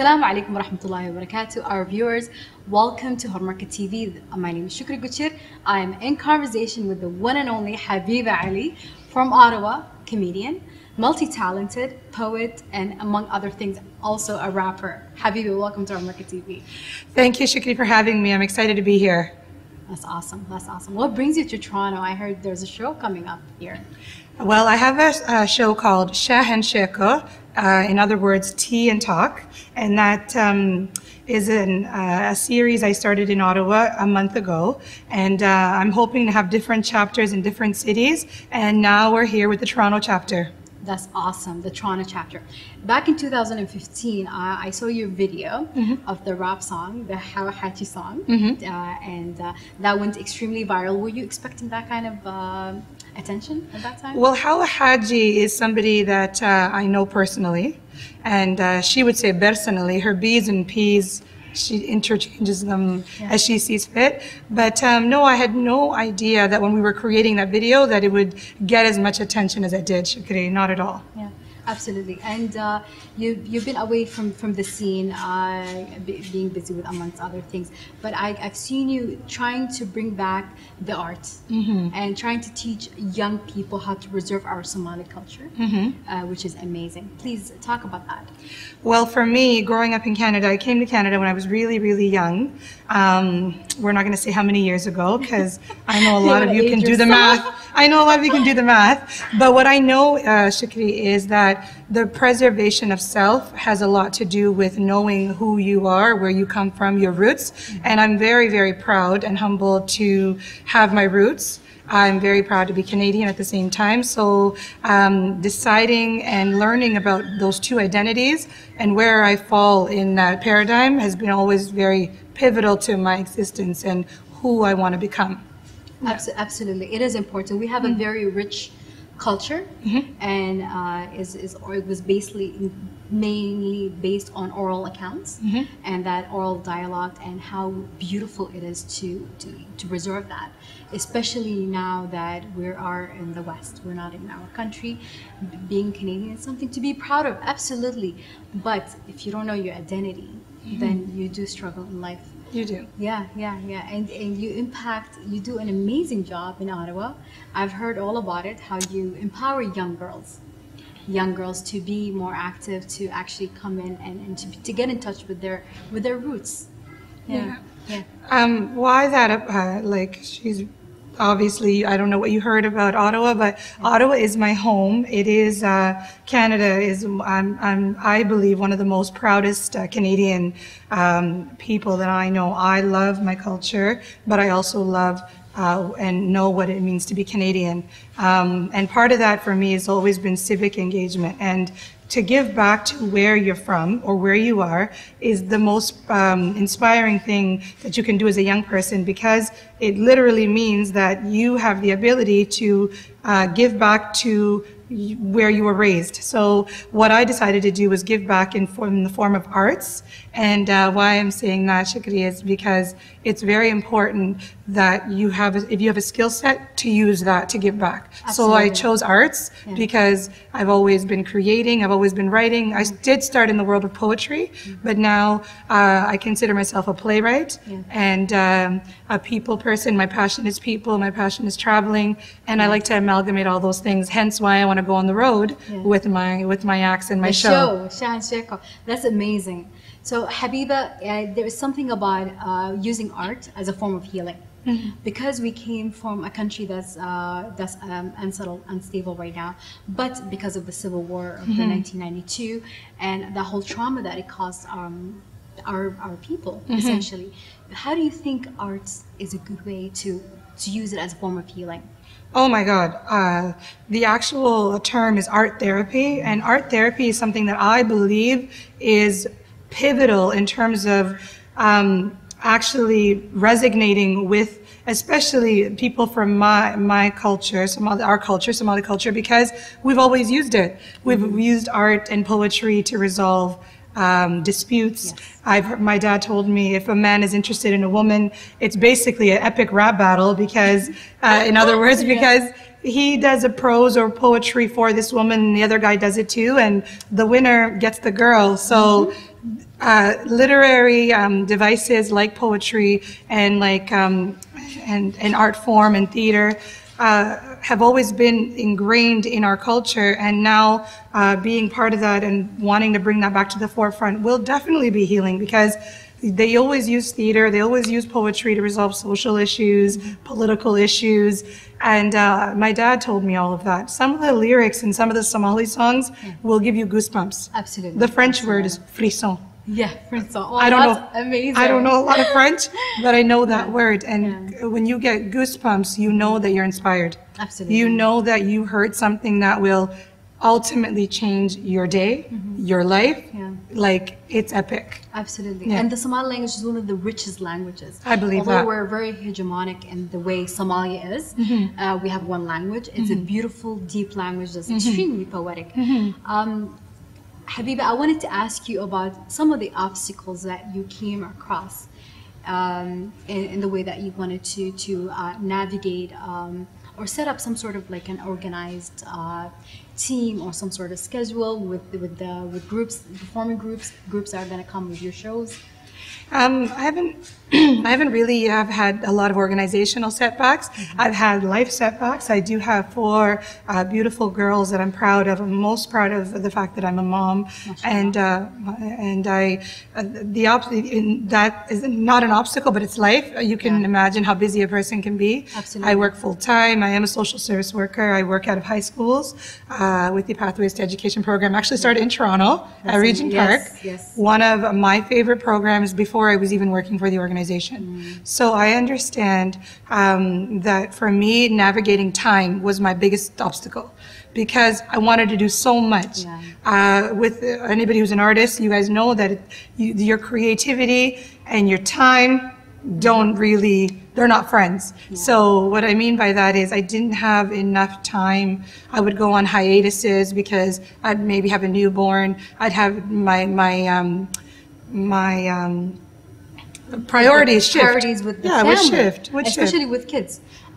Assalamu alaikum wa rahmatullahi wa barakatuh. Our viewers, welcome to Hormarket TV. My name is Shukri Guchir. I am in conversation with the one and only Habiba Ali from Ottawa, comedian, multi-talented, poet, and among other things, also a rapper. Habiba, welcome to Hormarket TV. Thank you, Shukri, for having me. I'm excited to be here. That's awesome. That's awesome. What brings you to Toronto? I heard there's a show coming up here. Well, I have a show called Shah and Sheko, in other words, Tea and Talk, and that is a series I started in Ottawa a month ago, and I'm hoping to have different chapters in different cities, and now we're here with the Toronto chapter. That's awesome, the Toronto chapter. Back in 2015, I saw your video of the rap song, the Hawa Haji song, and that went extremely viral. Were you expecting that kind of attention at that time? Well, Hawa Haji is somebody that I know personally, and she would say personally, her B's and P's, she interchanges them as she sees fit. But no, I had no idea that when we were creating that video that it would get as much attention as it did, Shukri, not at all. Yeah, absolutely. And you've been away from the scene, being busy with amongst other things. But I've seen you trying to bring back the art and trying to teach young people how to preserve our Somali culture, which is amazing. Please talk about that. Well, for me, growing up in Canada, I came to Canada when I was really, really young. We're not going to say how many years ago, because I know a lot of you can do the math. I know a lot of you can do the math. But what I know, Shukri, is that the preservation of self has a lot to do with knowing who you are, where you come from, your roots. And I'm very, very proud and humbled to have my roots. I'm very proud to be Canadian at the same time. So deciding and learning about those two identities and where I fall in that paradigm has been always very pivotal to my existence and who I want to become. Absolutely. It is important. We have a very rich culture, and it was basically mainly based on oral accounts and that oral dialogue, and how beautiful it is to preserve that, especially now that we are in the West. We're not in our country. Being Canadian is something to be proud of, absolutely. But if you don't know your identity, then you do struggle in life. You do. Yeah. And you do an amazing job in Ottawa. I've heard all about it, how you empower young girls to be more active, to actually come in and to get in touch with their roots. Yeah. Why that? Like, she's obviously, I don't know what you heard about Ottawa, but Ottawa is my home. It is Canada is I believe one of the most proudest Canadian people that I know. I love my culture, but I also love and know what it means to be Canadian. And part of that for me has always been civic engagement, and to give back to where you're from or where you are is the most inspiring thing that you can do as a young person, because it literally means that you have the ability to give back to where you were raised. So what I decided to do was give back in the form of arts. And why I'm saying that, Shukri, is because it's very important that you have, if you have a skill set, to use that to give back. Absolutely. So I chose arts because I've always been creating, I've always been writing. I did start in the world of poetry, but now I consider myself a playwright and a people person. My passion is people, my passion is traveling, and I like to amalgamate all those things, hence why I want to go on the road with my acts and my show. Shah and Sheko. That's amazing. So Habiba, there is something about using art as a form of healing. Because we came from a country that's unsettled, unstable right now, but because of the Civil War of the 1992 and the whole trauma that it caused our people, essentially. How do you think art is a good way to use it as a form of healing? Oh my God. The actual term is art therapy, and art therapy is something that I believe is pivotal in terms of actually resonating with especially people from my culture, our culture, Somali culture, because we've always used it. We've used art and poetry to resolve disputes. My dad told me if a man is interested in a woman, it's basically an epic rap battle, because in other words, because he does a prose or poetry for this woman and the other guy does it too, and the winner gets the girl. So literary devices like poetry and like and art form and theater have always been ingrained in our culture, and now being part of that and wanting to bring that back to the forefront will definitely be healing, because they always use theater, they always use poetry to resolve social issues, political issues, and my dad told me all of that. Some of the lyrics in some of the Somali songs will give you goosebumps. Absolutely. The French word is frisson. Yeah, French song. Oh, I don't that's know. amazing. I don't know a lot of French, but I know that word. And when you get goosebumps, you know that you're inspired. Absolutely. You know that you heard something that will ultimately change your day, your life. Yeah. Like, it's epic. Absolutely. Yeah. And the Somali language is one of the richest languages. I believe Although that. we're very hegemonic in the way Somalia is, we have one language. It's a beautiful, deep language that's extremely poetic. Habiba, I wanted to ask you about some of the obstacles that you came across in the way that you wanted to navigate or set up some sort of like an organized team or some sort of schedule with groups, performing groups that are going to come with your shows. I haven't really had a lot of organizational setbacks. I've had life setbacks. I do have 4 beautiful girls that I'm proud of. I'm most proud of the fact that I'm a mom, and that is not an obstacle, but it's life. You can imagine how busy a person can be. Absolutely. I work full time. I am a social service worker. I work out of high schools with the Pathways to Education program. I actually started in Toronto at Regent Park. Yes. One of my favorite programs before I was even working for the organization. So I understand that for me, navigating time was my biggest obstacle, because I wanted to do so much. With anybody who's an artist, you guys know that your creativity and your time they're not friends. So what I mean by that is I didn't have enough time. I would go on hiatuses because I'd maybe have a newborn. I'd have my priorities shift. Priorities with the family, would shift. Especially with kids.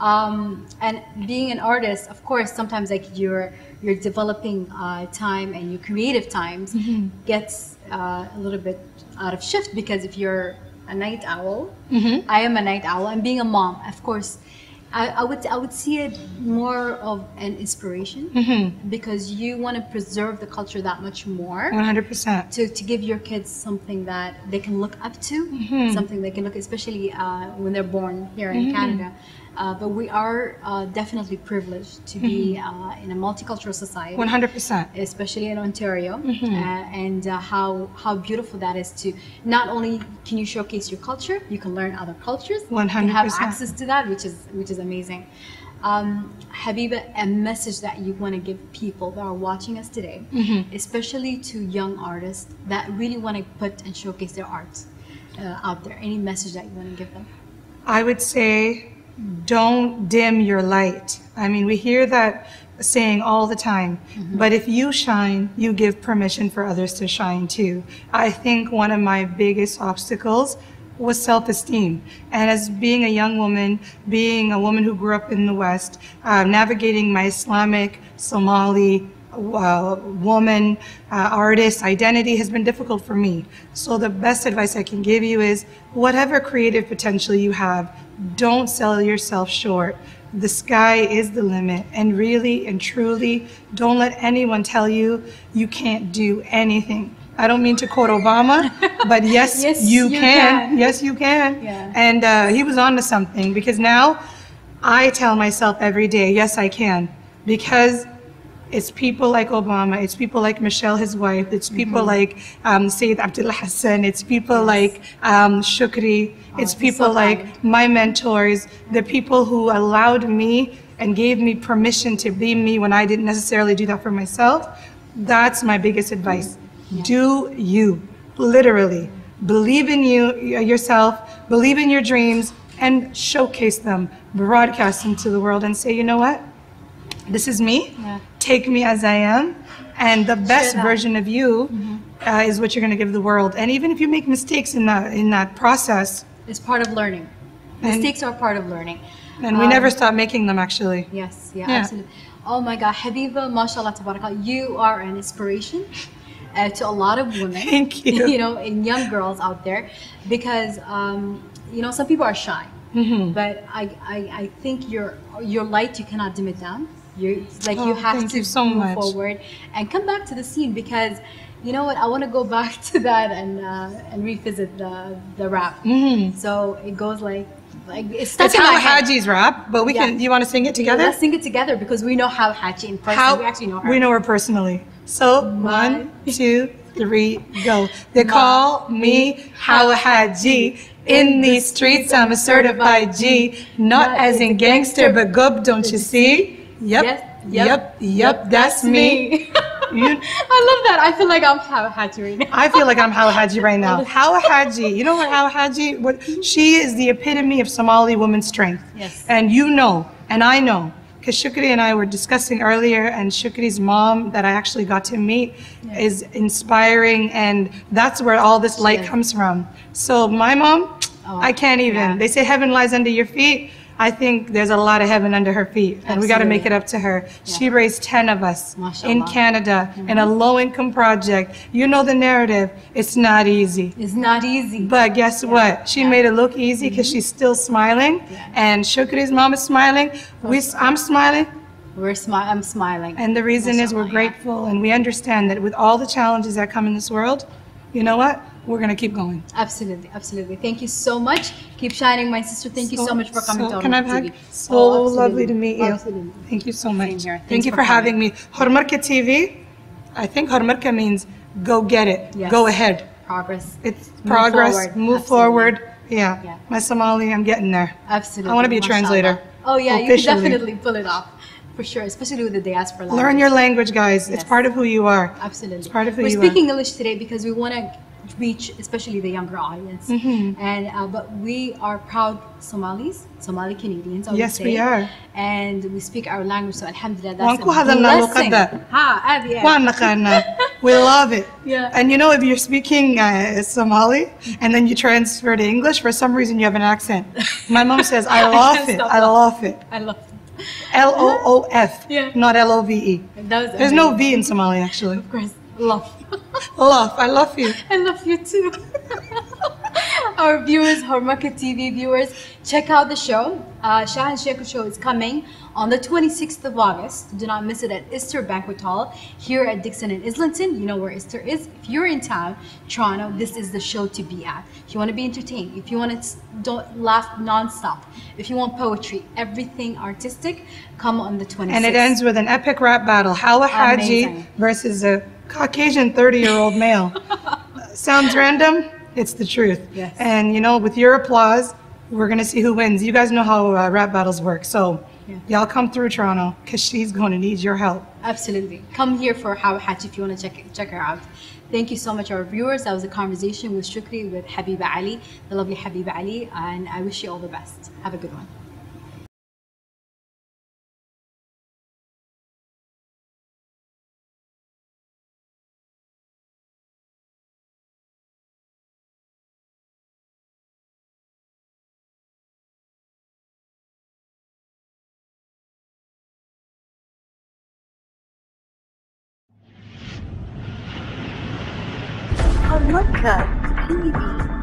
And being an artist, of course, sometimes like your developing time and your creative times gets a little bit out of shift, because if you're a night owl, I am a night owl, and being a mom, of course, I would see it more of an inspiration, because you want to preserve the culture that much more. 100%. To give your kids something that they can look up to, something they can look, especially when they're born here in Canada. But we are definitely privileged to be in a multicultural society. 100%. Especially in Ontario, and how beautiful that is. To not only can you showcase your culture, you can learn other cultures. 100%. You can have access to that, which is amazing. Habiba, a message that you want to give people that are watching us today, especially to young artists that really want to put and showcase their art out there. Any message that you want to give them? I would say, don't dim your light. I mean, we hear that saying all the time, but if you shine, you give permission for others to shine too. I think one of my biggest obstacles was self-esteem. And as being a young woman, being a woman who grew up in the West, navigating my Islamic, Somali, woman, artist identity has been difficult for me. So the best advice I can give you is, whatever creative potential you have, don't sell yourself short. The sky is the limit, and really and truly, don't let anyone tell you you can't do anything. I don't mean to quote Obama, but yes, you can. Yes, you can. Yeah. And he was on to something, because now I tell myself every day, yes, I can, because it's people like Obama, it's people like Michelle, his wife, it's people like Sayyid Abdullah Hassan, it's people like Shukri, it's people like my mentors, the people who allowed me and gave me permission to be me when I didn't necessarily do that for myself. That's my biggest advice. Do you, literally, believe in yourself, believe in your dreams, and showcase them, broadcast them to the world, and say, you know what? This is me. Take me as I am, and the best version of you is what you're going to give the world. And even if you make mistakes in that process, it's part of learning. Mistakes are part of learning, and we never stop making them. Actually, yes, absolutely. Oh my God, Habiba, mashallah, tabarakallah, you are an inspiration. to a lot of women. Thank you. You know, and young girls out there, because you know, some people are shy, but I think your light, you cannot dim it down. You like you have thank to you so move much. forward and come back to the scene, because you know what, I want to go back to that and revisit the rap. So it goes like it's stuck It's in my How head. Haji's rap, but we Yeah. can. You want to sing it together? Let's sing it together, because we know how Haji in person. We actually know her. We know her personally. So My- 1, 2, 3, go. They call me How Haji. In these streets, I'm a certified G. Not as in gangster, but gub, don't you see? Yep, that's me. You, I love that. I feel like I'm Haji right now. I feel like I'm How Haji right now. How Haji, you know what How Haji? What she is the epitome of Somali woman's strength. Yes. And you know, and I know, because Shukri and I were discussing earlier, and Shukri's mom that I actually got to meet is inspiring, and that's where all this light is. comes from. So my mom, I can't even. yeah. They say heaven lies under your feet. I think there's a lot of heaven under her feet, and we got to make it up to her. She raised 10 of us in MashaAllah. Canada in a low-income project. You know the narrative. It's not easy. It's not easy. But guess what? She made it look easy because she's still smiling, and Shukri's mom is smiling. I'm smiling, I'm smiling. and the reason is we're MashaAllah, grateful, and we understand that with all the challenges that come in this world, you know what? We're gonna keep going. Absolutely, absolutely. Thank you so much. Keep shining, my sister. Thank you so much for coming to Can I Hormarka hug? TV. So Oh, absolutely. lovely to meet you. Absolutely. Thank you so Same much. here. Thank Thanks you for for having me. Hormarka TV, I think Hormarka means go get it, Yes. go ahead. Progress. It's progress, forward. move Absolutely. forward. Yeah. Yeah. My Somali, I'm getting there. Absolutely. I want to be a Mashallah. translator. Oh yeah, you Officially. can definitely pull it off. For sure, especially with the diaspora language. Learn your language, guys. It's Yes. part of who you are. Absolutely. It's part of who We're you speaking English today because we want to reach especially the younger audience. Mm-hmm. And but we are proud Somalis, Somali Canadians. I would Yes, say. we are. And we speak our language, so alhamdulillah, that's Wanku a hadha blessing. nalukada. Ha, Abby, We love it. Yeah. And you know, if you're speaking Somali and then you transfer to English, for some reason you have an accent. My mom says, I love can't it. stop I love it. I love it. Loof, Yeah. not Love. That was There's no V in Somali, actually. Of course, love. Love, I love you. I love you too. Our viewers, Hormarka TV viewers, check out the show. Shah and Sheikh show is coming on the 26th of August. Do not miss it at Ister Banquet Hall here at Dixon and Islington. You know where Ister is. If you're in town, Toronto, this is the show to be at. If you want to be entertained, if you want to don't laugh nonstop, if you want poetry, everything artistic, come on the 26th. And it ends with an epic rap battle. Hawa Haji Amazing. versus a Caucasian 30-year-old male. Sounds random? It's the truth. Yes. And you know, with your applause, we're going to see who wins. You guys know how rap battles work. So y'all come through Toronto because she's going to need your help. Absolutely. Come here for Hawa Haji if you want to check her out. Thank you so much, our viewers. That was a conversation with Shukri, with Habiba Ali, the lovely Habiba Ali, and I wish you all the best. Have a good one. Hormarka TV.